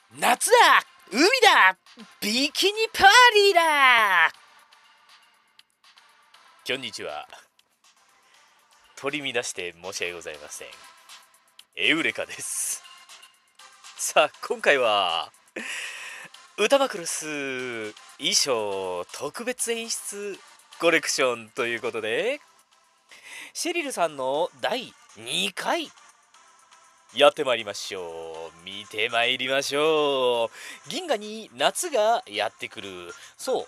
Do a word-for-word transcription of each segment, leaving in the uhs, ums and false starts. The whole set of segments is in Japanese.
夏だ、海だ、ビキニパーリーだ。こんにちは。取り乱して申し訳ございません。エウレカです。さあ、今回は歌マクロス衣装特別演出コレクションということで、シェリルさんのだいにかいやってまいりましょう。見てまいりましょう。銀河に夏がやってくる。そう、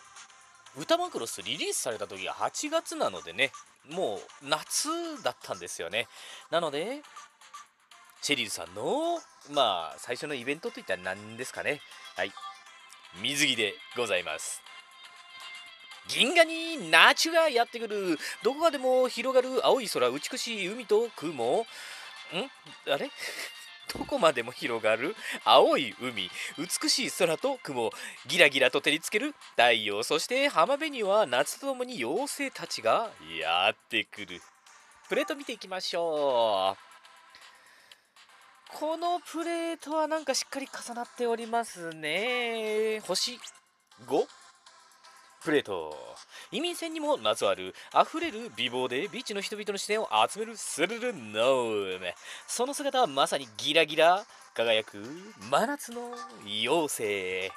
歌マクロスリリースされた時がはちがつなのでね、もう夏だったんですよね。なのでシェリルさんのまあ最初のイベントといったら何ですかね。はい、水着でございます。銀河に夏がやってくる。どこかでも広がる青い空、美しい海と雲。んあれどこまでも広がる青い海、美しい空と雲、ギラギラと照りつける太陽、そして浜辺には夏とともに妖精たちがやってくる。プレート見ていきましょう。このプレートはなんかしっかり重なっておりますね。星ごプレート。移民船にもまつわる溢れる美貌でビーチの人々の視線を集めるスルルノーム。その姿はまさにギラギラ輝く真夏の妖精。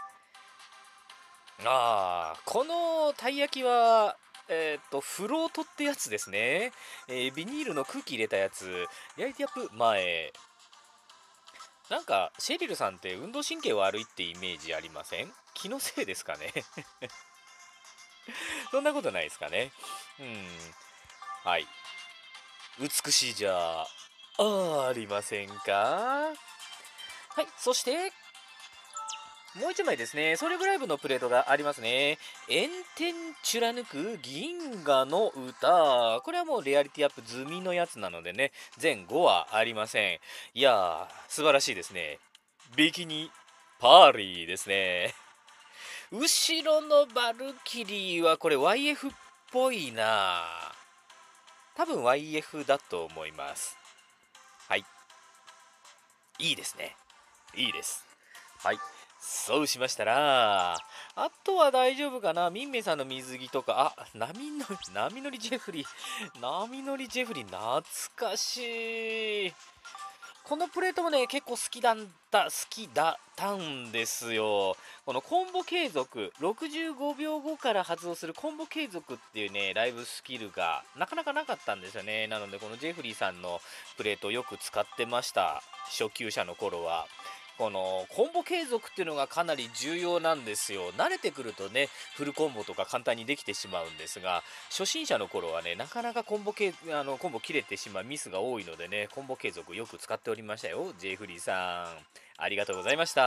ああ、このたい焼きはえっ、とフロートってやつですね。えービニールの空気入れたやつ。リアリティアップ前。なんかシェリルさんって運動神経悪いってイメージありません？気のせいですかね。そんなことないですかね。うん。はい。美しいじゃありませんか？はい。そして、もう一枚ですね。ソルブライブのプレートがありますね。炎天貫く銀河の歌。これはもうレアリティアップ済みのやつなのでね、全ごはありません。いやー、素晴らしいですね。ビキニパーリーですね。後ろのバルキリーはこれ ワイエフ っぽいな。多分 ワイエフ だと思います。はい。いいですね。いいです。はい。そうしましたら、あとは大丈夫かな。ミンメさんの水着とか、あ、波の、波乗りジェフリー。波乗りジェフリー、懐かしい。このプレートもね、結構好きだった、好きだったんですよ。このコンボ継続、ろくじゅうごびょうごから発動するコンボ継続っていうね、ライブスキルがなかなかなかったんですよね。なので、このジェフリーさんのプレートをよく使ってました。初級者の頃は。このコンボ継続っていうのがかなり重要なんですよ。慣れてくるとね、フルコンボとか簡単にできてしまうんですが、初心者の頃はね、なかなかコンボけあのコンボ切れてしまうミスが多いのでね、コンボ継続よく使っておりましたよ。ジェイフリーさん、ありがとうございました。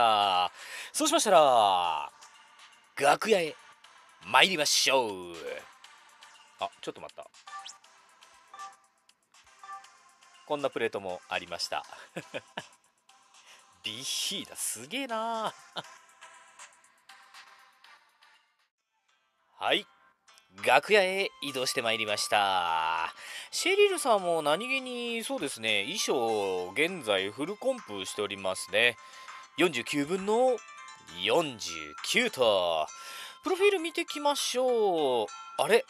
そうしましたら、楽屋へ参りましょう。あ、ちょっと待った。こんなプレートもありました。ビヒーだ、すげえな。はい。楽屋へ移動してまいりました。シェリルさんも何気にそうですね、衣装現在フルコンプしておりますね。よんじゅうきゅうぶんのよんじゅうきゅうと。プロフィール見てきましょう。あれ、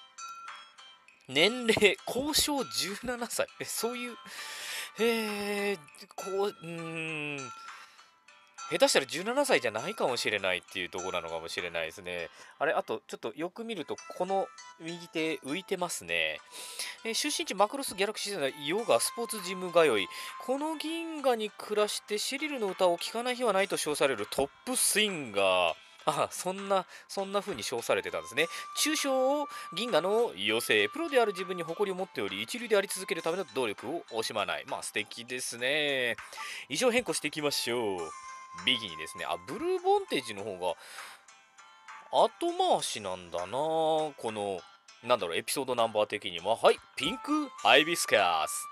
年齢、交渉じゅうななさい。え、そういう、へえ、こう、うーん。下手したらじゅうななさいじゃないかもしれないっていうところなのかもしれないですね。あれ、あと、ちょっとよく見ると、この右手浮いてますね。えー出身地マクロスギャラクシー世代、ヨガ、スポーツジム通い。この銀河に暮らしてシェリルの歌を聴かない日はないと称されるトップスインガー。あ、そんな、そんな風に称されてたんですね。中小銀河の妖精、プロである自分に誇りを持っており、一流であり続けるための努力を惜しまない。まあ、素敵ですね。衣装変更していきましょう。ビギニですね。あ、ブルーボンテージの方が後回しなんだな。この、なんだろう、エピソードナンバー的には。はい、ピンクハイビスカス。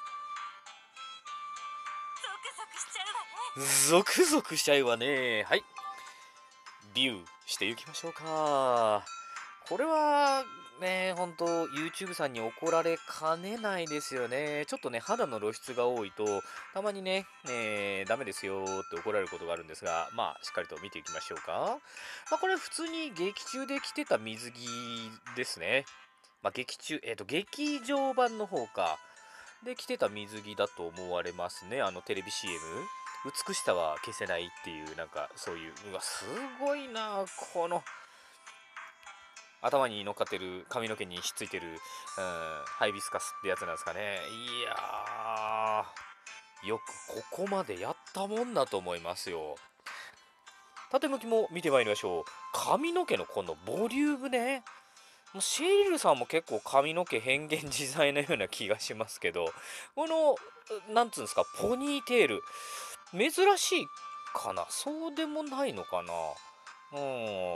ゾクゾクしちゃうわね。はい。ビューしていきましょうか。 これはね、本当 YouTube さんに怒られかねないですよね。ちょっとね、肌の露出が多いと、たまにね、えー、ダメですよって怒られることがあるんですが、まあ、しっかりと見ていきましょうか。まあ、これ普通に劇中で着てた水着ですね。まあ、劇中、えっ、と、劇場版の方か。で、着てた水着だと思われますね。あの、テレビ シーエム。美しさは消せないっていう、なんか、そういう、うわ、すごいな、この、頭に乗っかってる髪の毛にひっついてる、うん、ハイビスカスってやつなんですかね。いやー、よくここまでやったもんだと思いますよ。縦向きも見てまいりましょう。髪の毛のこのボリュームね。もうシェリルさんも結構髪の毛変幻自在なような気がしますけど、この、なんつうんですか、ポニーテール、珍しいかな、そうでもないのかな。うん。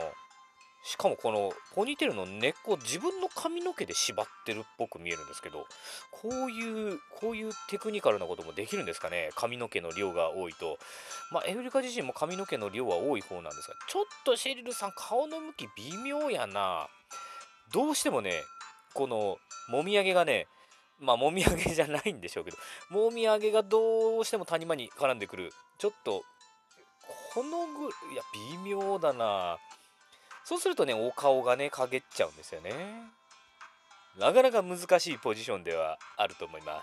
しかもこのポニーテールの根っこ、自分の髪の毛で縛ってるっぽく見えるんですけど、こういう、こういうテクニカルなこともできるんですかね。髪の毛の量が多いと。まあ、エフリカ自身も髪の毛の量は多い方なんですが、ちょっとシェリルさん、顔の向き微妙やな。どうしてもね、この、もみあげがね、まあ、もみあげじゃないんでしょうけど、もみあげがどうしても谷間に絡んでくる。ちょっと、このぐ、いや、微妙だな。そうするとね、お顔がね、陰っちゃうんですよね。なかなか難しいポジションではあると思います。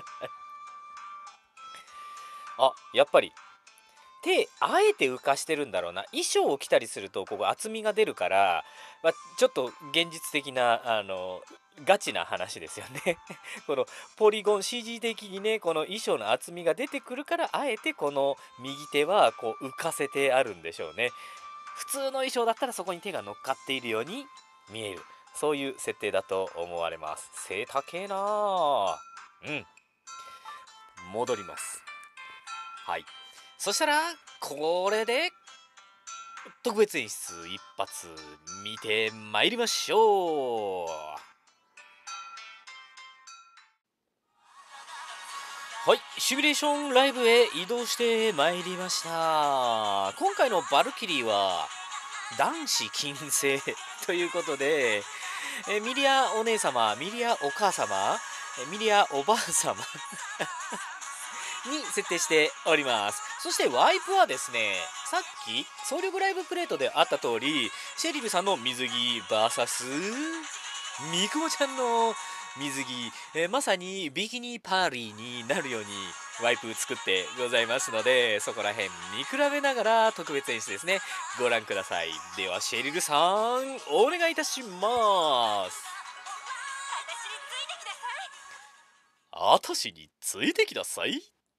あ、やっぱり、手、あえて浮かしてるんだろうな。衣装を着たりすると、ここ厚みが出るから、まあ、ちょっと現実的な、あの、ガチな話ですよね。このポリゴン シージー 的にね、この衣装の厚みが出てくるから、あえてこの右手はこう浮かせてあるんでしょうね。普通の衣装だったらそこに手が乗っかっているように見える。そういう設定だと思われます。背高えなあ。うん。戻ります。はい。そしたら、これで、特別演出一発見てまいりましょう。はい、シミュレーションライブへ移動してまいりました。今回のバルキリーは、男子禁制ということで、えミリアお姉様、ミリアお母様、えミリアおばあ様に設定しております。そしてワイプはですね、さっき総力ライブプレートであった通り、シェリルさんの水着 ブイエス みくもちゃんの水着、えーまさにビキニパーリーになるようにワイプ作ってございますので、そこら辺見比べながら特別演出ですね、ご覧ください。ではシェリルさん、お願いいたします。あたしについてきなさい。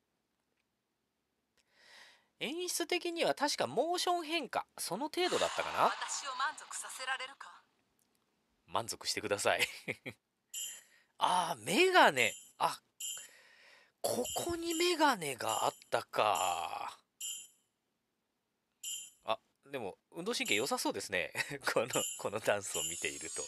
演出的には確かモーション変化、その程度だったかな。 私を満足させられるか。 満足してください。あー、メガネ。あ、ここにメガネがあったか。あ、でも、運動神経良さそうですね。この、このダンスを見ていると。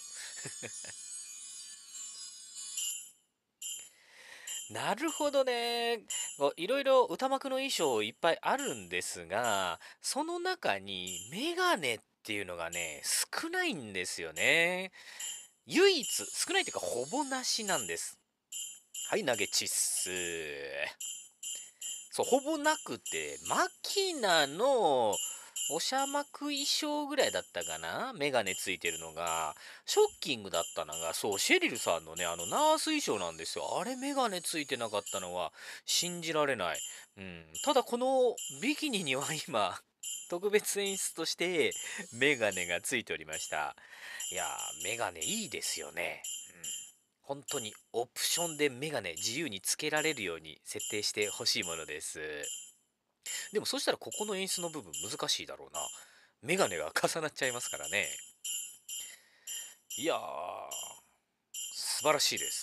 なるほどね。こういろいろ歌幕の衣装いっぱいあるんですが、その中にメガネっていうのがね、少ないんですよね。唯一、少ないというかほぼなしなんです。はい、投げチッス。そう、ほぼなくて、マキナのおしゃまく衣装ぐらいだったかな、メガネついてるのが。ショッキングだったのが、そう、シェリルさんのね、あの、ナース衣装なんですよ。あれ、メガネついてなかったのは信じられない。うん。ただ、このビキニには今、特別演出としてメガネがついておりました。いやー、メガネいいですよね。うん。本当にオプションでメガネ自由につけられるように設定してほしいものです。でもそしたらここの演出の部分難しいだろうな。メガネが重なっちゃいますからね。いやー、素晴らしいです。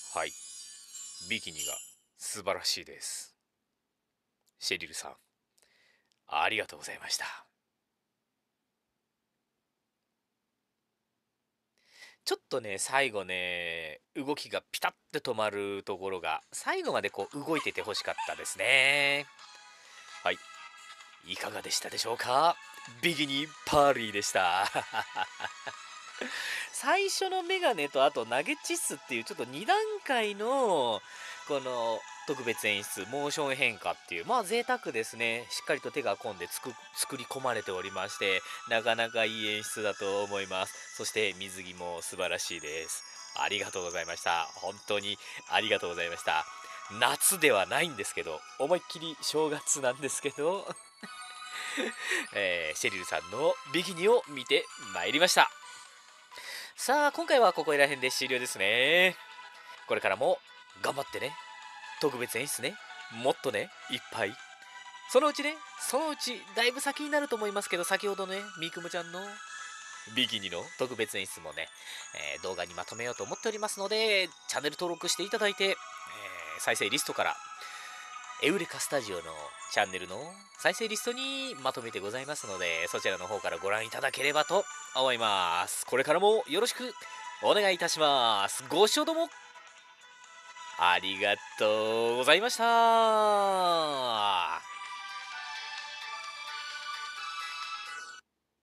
はい。ビキニが素晴らしいです。シェリルさん、ありがとうございました。ちょっとね、最後ね、動きがピタッて止まるところが、最後までこう動いてて欲しかったですね。はい。 いかがでしたでしょうか。ビギニパーリーでした最初のメガネとあとナゲチッスっていうちょっとに段階のこの特別演出モーション変化っていうまあ贅沢ですね。しっかりと手が込んでつく作り込まれておりまして、なかなかいい演出だと思います。そして水着も素晴らしいです。ありがとうございました。本当にありがとうございました。夏ではないんですけど、思いっきり正月なんですけどえーシェリルさんのビキニを見てまいりました。さあ今回はここら辺で終了ですね。これからも頑張ってね。特別演出ね。もっとね、いっぱい。そのうちね、そのうちだいぶ先になると思いますけど、先ほどね、みくむちゃんのビキニの特別演出もね、えー動画にまとめようと思っておりますので、チャンネル登録していただいて、えー再生リストからエウレカスタジオのチャンネルの再生リストにまとめてございますので、そちらの方からご覧いただければと思います。これからもよろしくお願いいたします。ご視聴どうもありがとうございました。